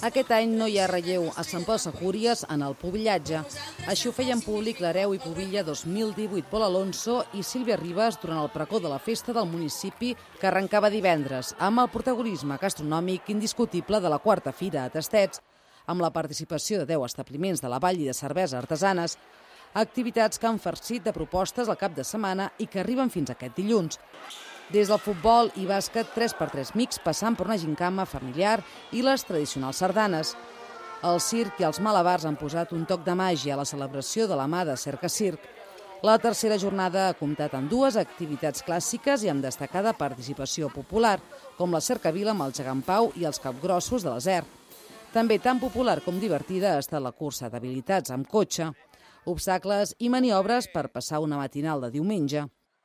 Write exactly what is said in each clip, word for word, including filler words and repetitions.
Aquest any no hi ha relleu a Sant Pau Segúries en el pubillatge. Així ho feien públic l'Hereu i Pubilla dos mil divuit Pol Alonso i Sílvia Ribas durant el pregó de la festa del municipi que arrencava divendres, amb el protagonisme gastronòmic indiscutible de la quarta fira a Tastets, amb la participació de deu establiments de la Vall i de cervesa artesanes, activitats que han farcit de propostes al cap de setmana i que arriben fins aquest dilluns. Des del futbol i bàsquet tres per tres mix, passant per una gincama familiar i les tradicionals sardanes. El circ i els malabars han posat un toc de màgia a la celebració de la mà de Cerca Circ. La tercera jornada ha comptat amb dues activitats clàssiques i amb destacada participació popular, com la cercavila amb el gegant Pau i els capgrossos de l'Aser. També tan popular com divertida ha estat la cursa d'habilitats amb cotxe, obstacles i maniobres per passar una matinal de diumenge.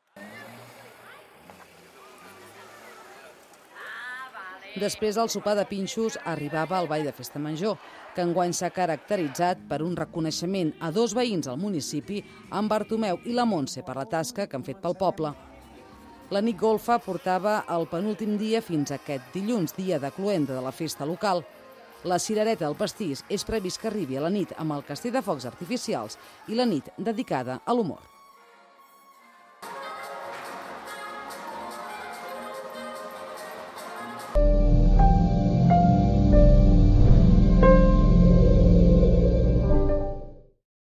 Després del sopar de pinxos arribava el ball de festa major, que enguany s'ha caracteritzat per un reconeixement a dos veïns al municipi, en Bartomeu i la Montse, per la tasca que han fet pel poble. La nit golfa portava el penúltim dia fins a aquest dilluns, dia de cloenda de la festa local. La cirereta del pastís és previst que arribi a la nit amb el castell de focs artificials i la nit dedicada a l'humor.